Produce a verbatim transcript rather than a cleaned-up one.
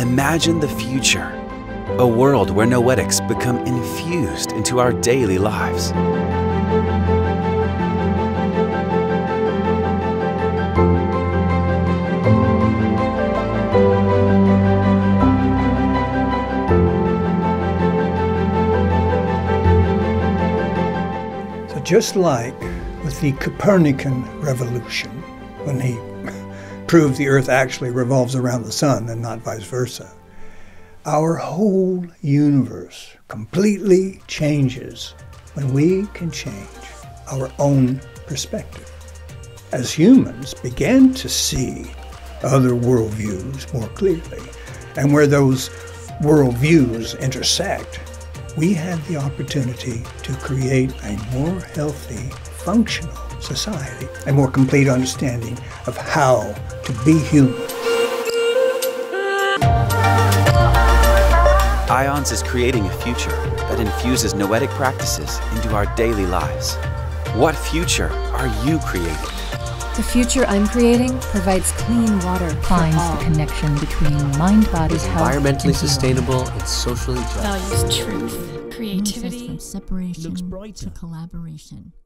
Imagine the future, a world where noetics become infused into our daily lives. So just like with the Copernican revolution, when he proved the Earth actually revolves around the sun and not vice versa, our whole universe completely changes when we can change our own perspective. As humans began to see other worldviews more clearly, and where those worldviews intersect, we had the opportunity to create a more healthy, functional society, a more complete understanding of how to be human. IONS is creating a future that infuses noetic practices into our daily lives. What future are you creating? The future I'm creating provides clean water finds for all. The connection between mind, body, is health, environmentally and sustainable and socially just. Values truth, creativity, from separation looks brighter to collaboration.